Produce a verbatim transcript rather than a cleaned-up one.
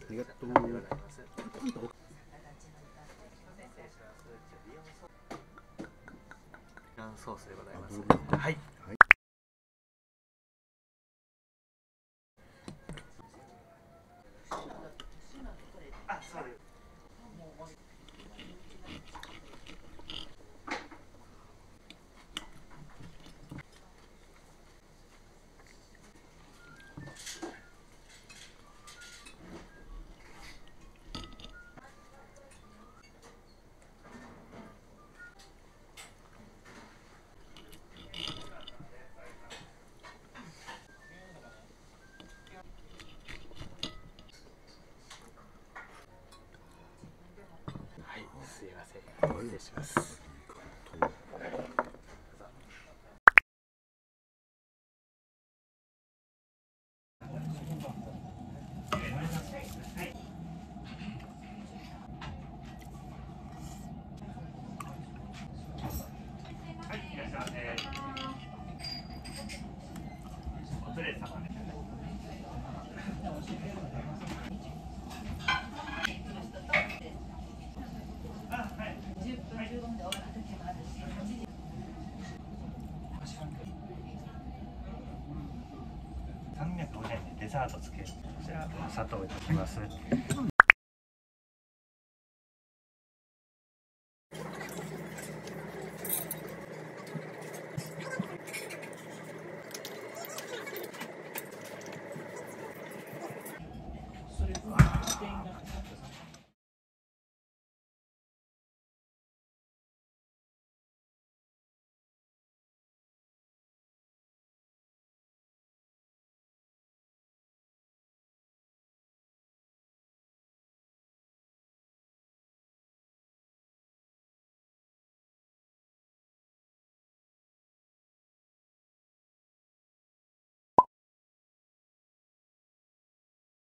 りがとう。 ソースでございます。はい。あ、そうです。はい、すいません。失礼します。はい、いらっしゃいませ。お連れ様です。さんびゃくごじゅうえんでデザートつける。こちら砂糖をいただきます。